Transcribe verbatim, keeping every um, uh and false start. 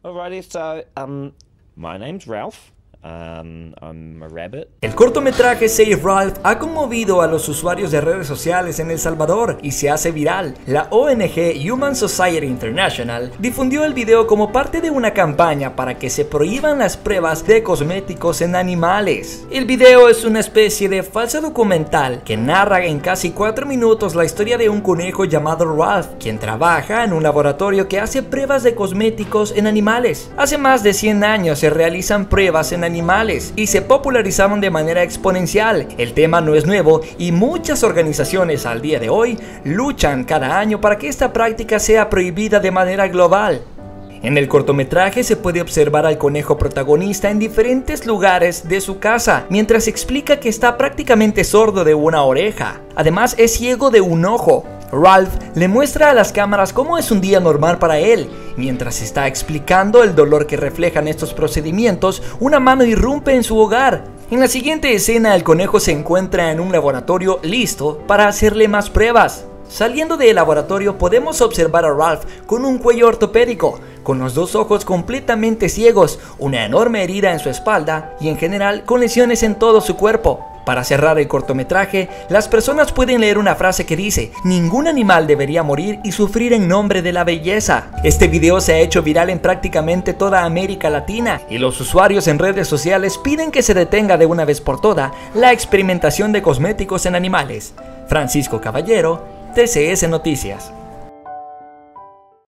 Alrighty, so, um, my name's Ralph. Um, I'm a rabbit. El cortometraje Save Ralph ha conmovido a los usuarios de redes sociales en El Salvador y se hace viral. La O N G Human Society International difundió el video como parte de una campaña para que se prohíban las pruebas de cosméticos en animales. El video es una especie de falso documental que narra en casi cuatro minutos la historia de un conejo llamado Ralph, quien trabaja en un laboratorio que hace pruebas de cosméticos en animales. Hace más de cien años se realizan pruebas en animales y se popularizaron de manera exponencial. El tema no es nuevo y muchas organizaciones al día de hoy luchan cada año para que esta práctica sea prohibida de manera global. En el cortometraje se puede observar al conejo protagonista en diferentes lugares de su casa, mientras explica que está prácticamente sordo de una oreja. Además es ciego de un ojo. Ralph le muestra a las cámaras cómo es un día normal para él. Mientras está explicando el dolor que reflejan estos procedimientos, una mano irrumpe en su hogar. En la siguiente escena, el conejo se encuentra en un laboratorio listo para hacerle más pruebas. Saliendo del laboratorio podemos observar a Ralph con un cuello ortopédico, con los dos ojos completamente ciegos, una enorme herida en su espalda y en general con lesiones en todo su cuerpo. Para cerrar el cortometraje, las personas pueden leer una frase que dice: ningún animal debería morir y sufrir en nombre de la belleza. Este video se ha hecho viral en prácticamente toda América Latina y los usuarios en redes sociales piden que se detenga de una vez por todas la experimentación de cosméticos en animales. Francisco Caballero, T C S Noticias.